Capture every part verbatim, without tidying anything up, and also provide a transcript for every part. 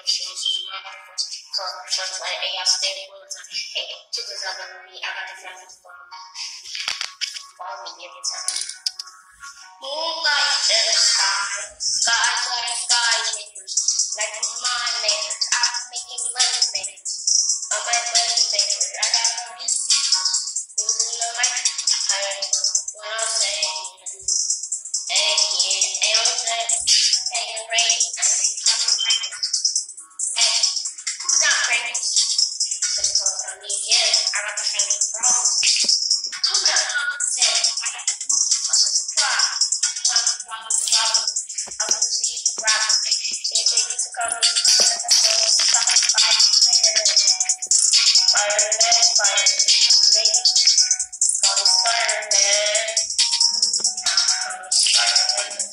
Just like, hey, I stay all the time. Hey, took this other than me. I got the friends from follow me every time. Moonlight in the sky, skies like sky makers, like my makers. I'm making money makers. I'm my money maker. I got all these people using the mic. I don't know what I'm saying. Ain't here, ain't on that. Ain't rain. Hey, it's not crazy. Because I mean, yeah, I got the family problems. Come on, say, I got the food. I said the problem. Problem, problem. I'm gonna see the problem. They take you to come in. Stop it, fire, fireman, fireman. Make it. Call me Spider-Man. Call me Spider-Man.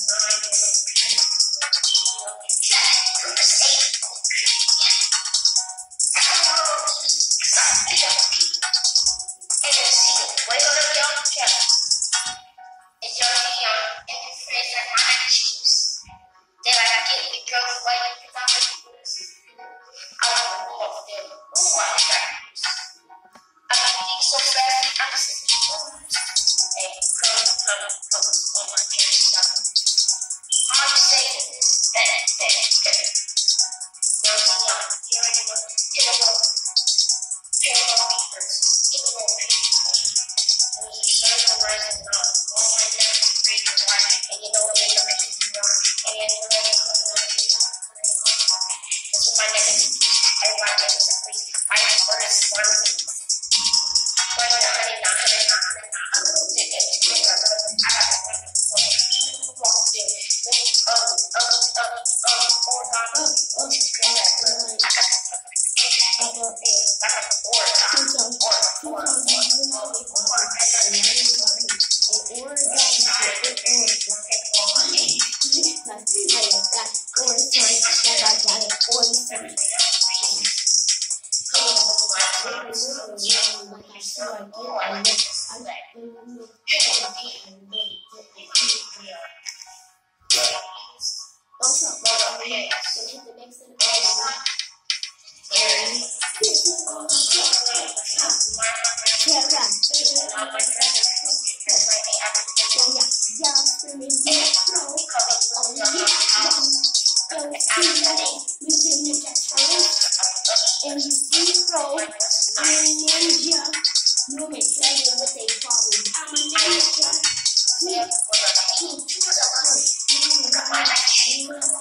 Yeah.